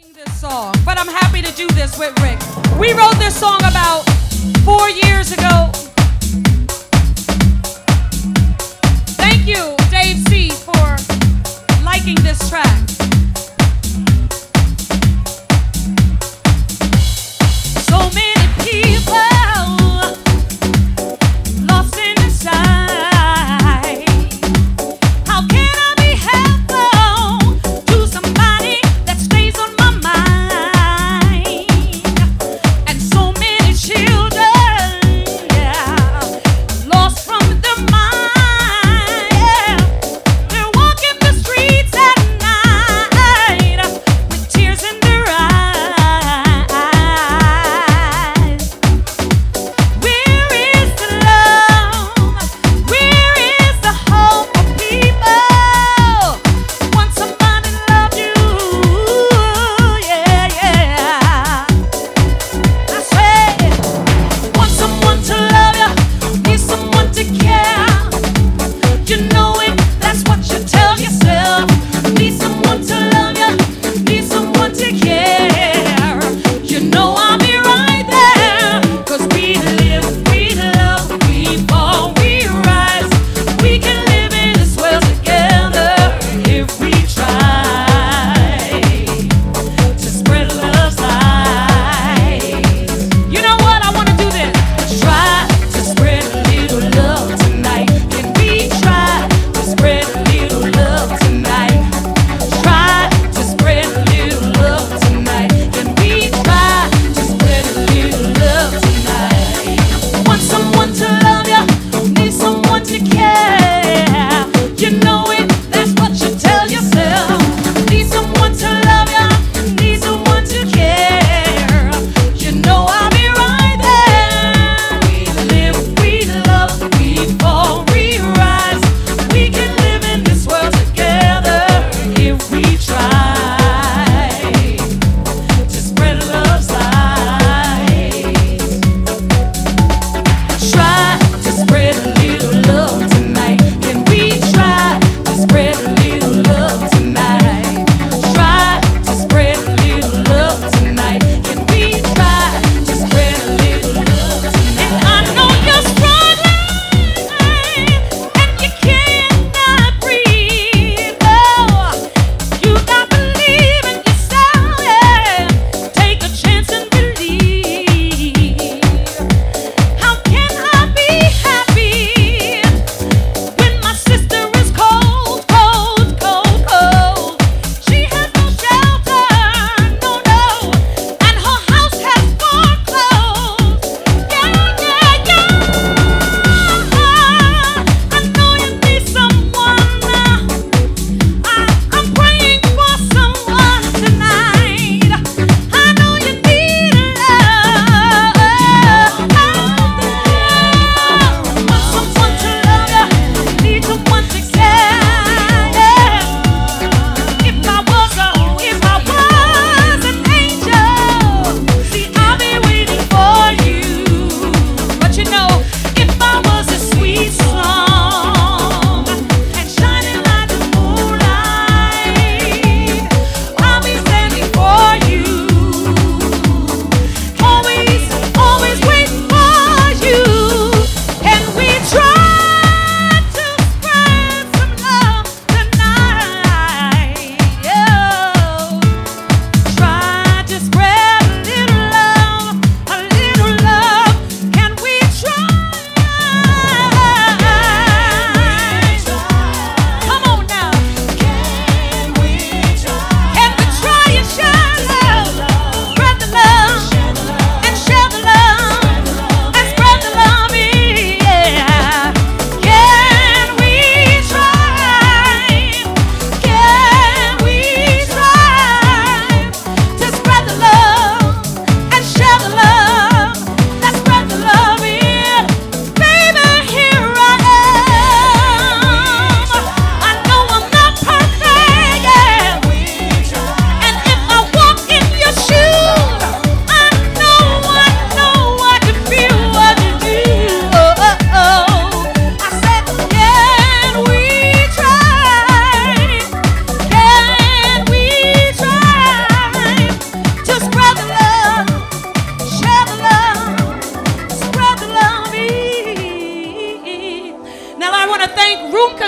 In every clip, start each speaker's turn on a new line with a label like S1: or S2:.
S1: This song, but I'm happy to do this with Rick. We wrote this song about 4 years ago. Thank you, Dave C, for liking this track. So many people lost inside. How can I be helpful to somebody that stays on my mind? And so many children, yeah, lost from their mind. Yeah. They're walking the streets at night.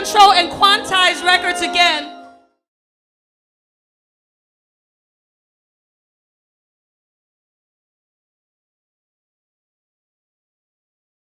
S1: Contro and Quantize Records again.